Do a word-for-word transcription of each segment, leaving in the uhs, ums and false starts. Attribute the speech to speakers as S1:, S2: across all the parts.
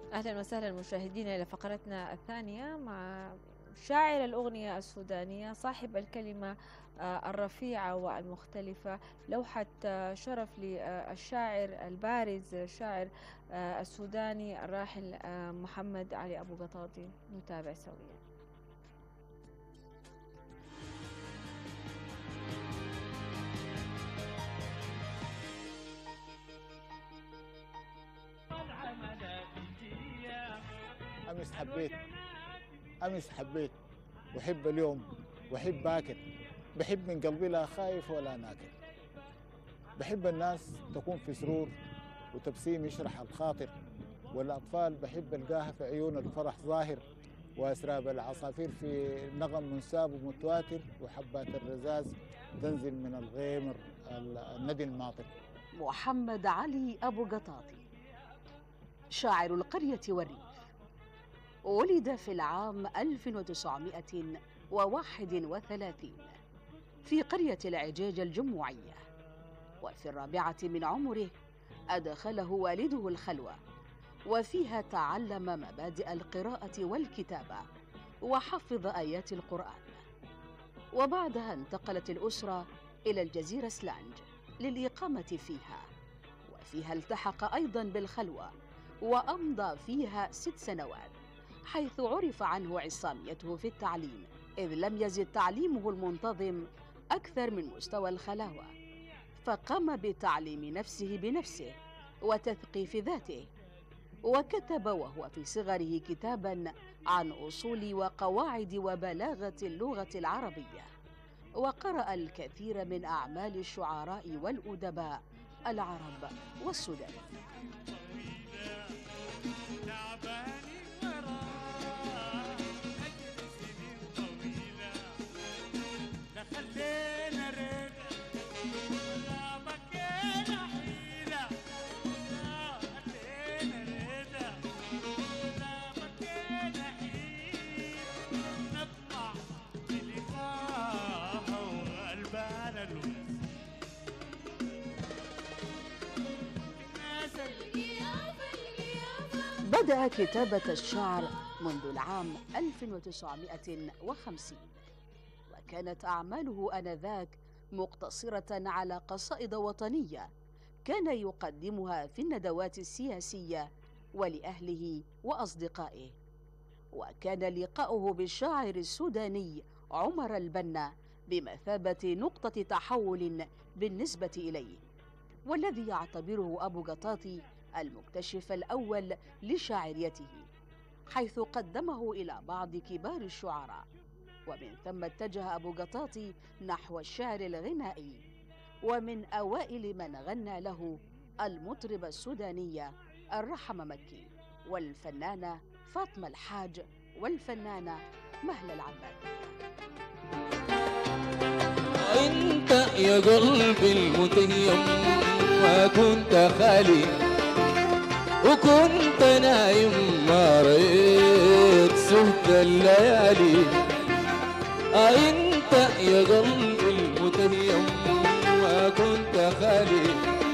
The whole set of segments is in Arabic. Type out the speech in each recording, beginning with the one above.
S1: أهلا وسهلا مشاهدينا إلى فقرتنا الثانية مع شاعر الأغنية السودانية صاحب الكلمة آه، الرفيعة والمختلفة، لوحة آه، شرف للشاعر البارز الشاعر آه، السوداني الراحل آه، محمد علي أبو قطاطي. نتابع سويا.
S2: أمس حبيت أمس حبيت وحب اليوم وحب باكر، بحب من قلبي لا خايف ولا ناكر، بحب الناس تكون في سرور وتبسيم يشرح الخاطر، والأطفال بحب ألقاها في عيون الفرح ظاهر، وأسراب العصافير في نغم منساب ومتواتر، وحبات الرزاز تنزل من الغيمر الندي الماطر.
S3: محمد علي أبو قطاطي شاعر القرية والريف، ولد في العام ألف وتسعمائة وواحد وثلاثين في قرية العجاج الجموعية، وفي الرابعة من عمره أدخله والده الخلوة، وفيها تعلم مبادئ القراءة والكتابة وحفظ آيات القرآن. وبعدها انتقلت الأسرة إلى الجزيرة سلانج للإقامة فيها، وفيها التحق أيضا بالخلوة وأمضى فيها ست سنوات، حيث عرف عنه عصاميته في التعليم، إذ لم يزد تعليمه المنتظم أكثر من مستوى الخلاوة، فقام بتعليم نفسه بنفسه وتثقيف ذاته، وكتب وهو في صغره كتابا عن أصول وقواعد وبلاغة اللغة العربية، وقرأ الكثير من أعمال الشعراء والأدباء العرب والسودان. بدأ كتابة الشعر منذ العام ألف وتسعمائة وخمسين، وكانت أعماله آنذاك مقتصرة على قصائد وطنية كان يقدمها في الندوات السياسية ولأهله وأصدقائه. وكان لقاؤه بالشاعر السوداني عمر البنا بمثابة نقطة تحول بالنسبة إليه، والذي يعتبره أبو قطاطي المكتشف الأول لشاعريته، حيث قدمه إلى بعض كبار الشعراء، ومن ثم اتجه أبو قطاطي نحو الشعر الغنائي، ومن أوائل من غنى له المطربة السودانية الرحمة مكي، والفنانة فاطمة الحاج، والفنانة مهلة العبادية.
S4: انت يا قلبي المتيم ما كنت خالي، وكنت نايم ما رأيت سهد الليالي. انت يا قلبي المتيم ما كنت خالي،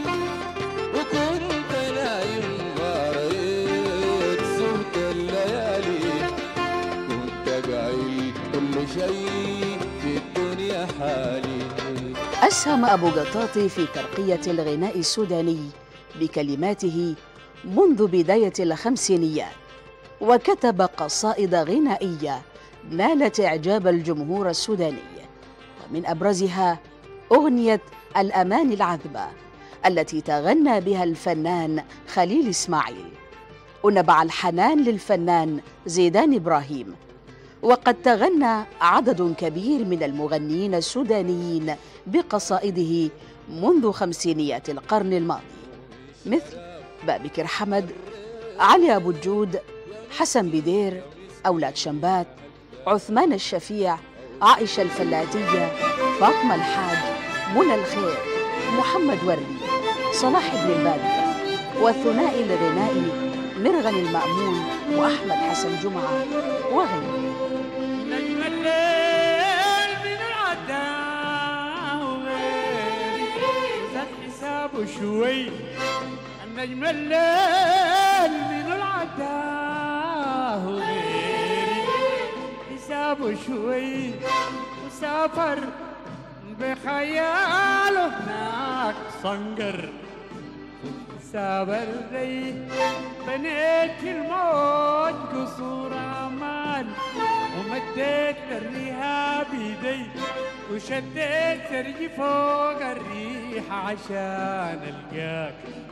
S4: وكنت نايم ما رأيت سهد الليالي. كنت قايل كل شيء في الدنيا حالي.
S3: أسهم أبو قطاطي في ترقية الغناء السوداني بكلماته منذ بداية الخمسينيات، وكتب قصائد غنائية نالت إعجاب الجمهور السوداني، ومن أبرزها أغنية الأمان العذبة التي تغنى بها الفنان خليل إسماعيل، ونبع الحنان للفنان زيدان إبراهيم. وقد تغنى عدد كبير من المغنيين السودانيين بقصائده منذ خمسينيات القرن الماضي، مثل بابكر حمد، علي أبو الجود، حسن بدير، أولاد شمبات، عثمان الشفيع، عائشة الفلاتية، فاطمة الحاج، منى الخير، محمد وردي، صلاح بن البادية، والثنائي الغنائي مرغن المأمون وأحمد حسن جمعة وغيرهم.
S5: نجم الليل من العداوي زاد حسابه شوي، النجم الليل من العداوي وداه غيري حسابه شوي وسافر بخياله هناك صنقر ساب الري بنيت الموت قصور امان ومديت للريها بيدي وشديت سرجي فوق الريح عشان القاك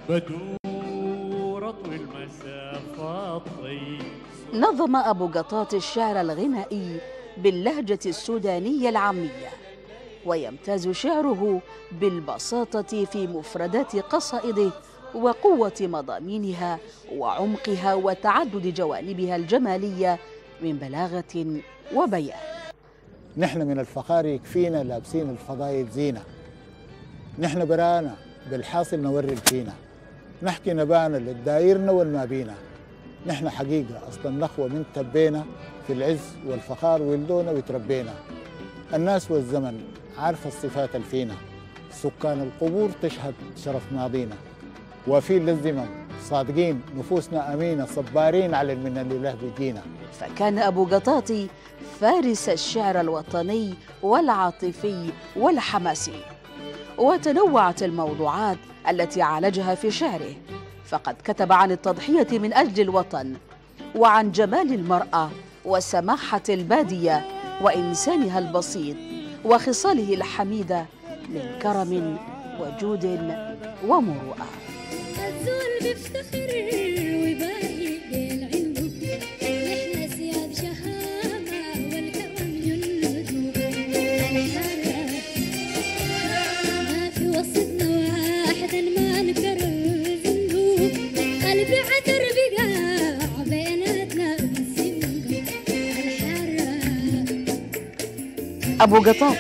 S5: بدور اطوي المسافات طيب.
S3: نظم أبو قطاط الشعر الغنائي باللهجة السودانية العامية، ويمتاز شعره بالبساطة في مفردات قصائده وقوة مضامينها وعمقها وتعدد جوانبها الجمالية من بلاغة وبيان.
S2: نحن من الفخار يكفينا لابسين الفضايل زينة، نحن برانا بالحاصل نوري الفينا، نحكي نبانا للدايرنا والما بينا، نحن حقيقة أصل النخوة من تبينا في العز والفخار ولدونا وتربينا. الناس والزمن عارفة الصفات الفينا، سكان القبور تشهد شرف ماضينا، وفين للزمن صادقين نفوسنا أمينة صبارين على المنة لله بيجينا.
S3: فكان أبو قطاط فارس الشعر الوطني والعاطفي والحماسي، وتنوعت الموضوعات التي عالجها في شعره، فقد كتب عن التضحية من أجل الوطن، وعن جمال المرأة وسماحة البادية وإنسانها البسيط وخصاله الحميدة من كرم وجود ومروءة.
S6: الزول بيفتخر ويباهي بالعلم، نحن سياد شهامة والكرم جنده، الحارة ما في وسطنا واحدا ما نكرر ذنبه، قلبي عثر بقاع بيناتنا بالسنة، الحارة.
S3: أبو قطاط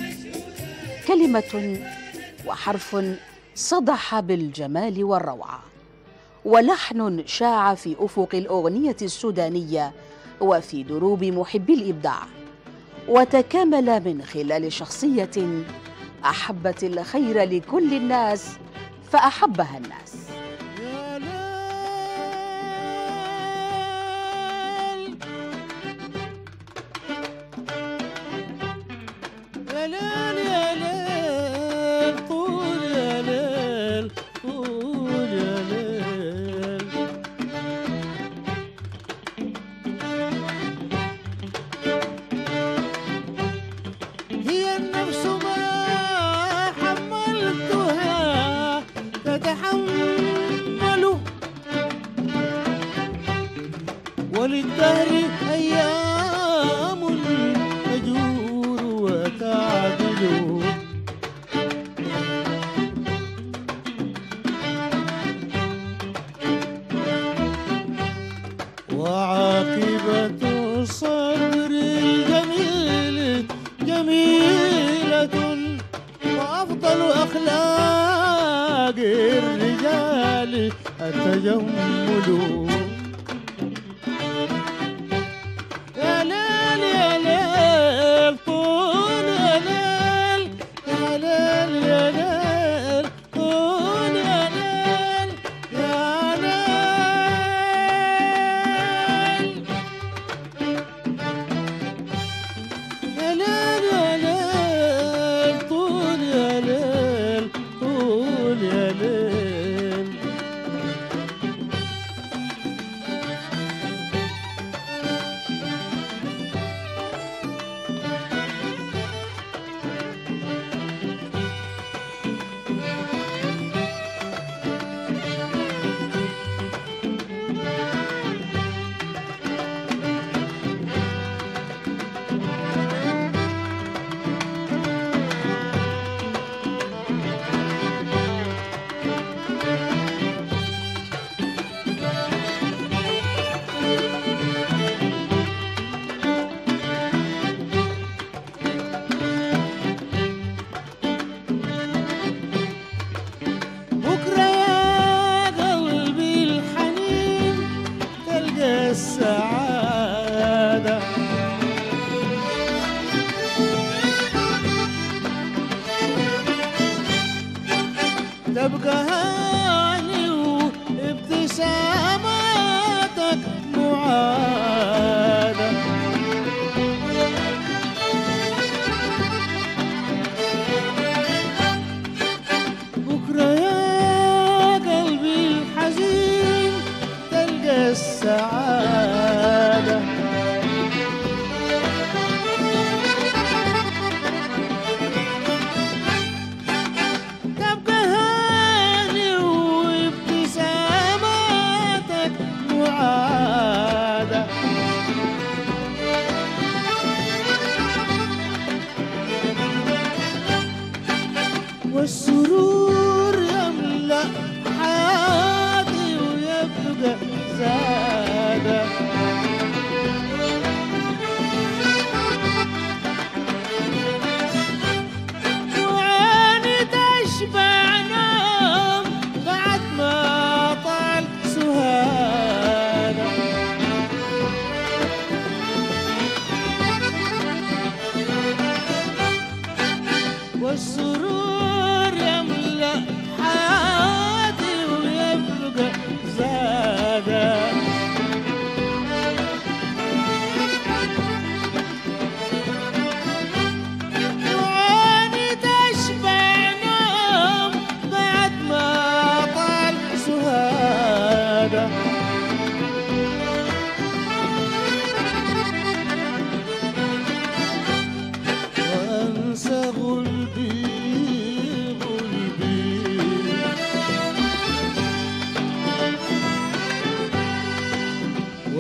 S3: كلمة وحرف صدح بالجمال والروعة، ولحن شاع في أفق الأغنية السودانية وفي دروب محبي الإبداع، وتكامل من خلال شخصية أحبت الخير لكل الناس فأحبها الناس.
S5: وللدهر أيام تجور وتعدل، وعاقبة الصبر الجميل جميلة، وأفضل أخلاق الرجال التجمل.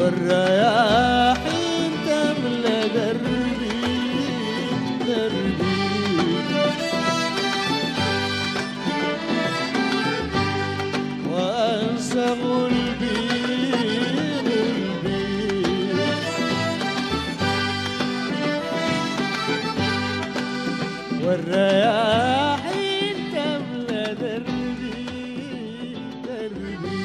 S5: والرياحين تملى دربي دربي وأنسى قلبي قلبي والرياحين تملى دربي دربي.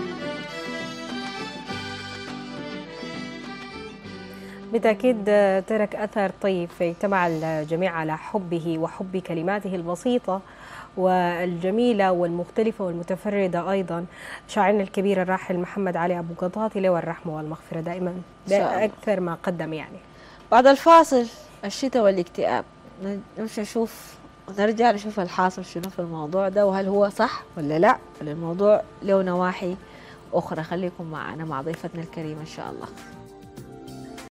S7: بالتأكيد ترك أثر طيب فاجتمع الجميع على حبه وحب كلماته البسيطة والجميلة والمختلفة والمتفردة أيضا. شاعرنا الكبير الراحل محمد علي أبو قطاطي له الرحمة والمغفرة دائما بأكثر ما قدم. يعني
S1: بعد الفاصل الشتاء والاكتئاب نمشي نشوف ونرجع نشوف الحاصل شنو في الموضوع ده، وهل هو صح ولا لا، ولا الموضوع له نواحي أخرى. خليكم معنا مع ضيفتنا الكريمة إن شاء الله.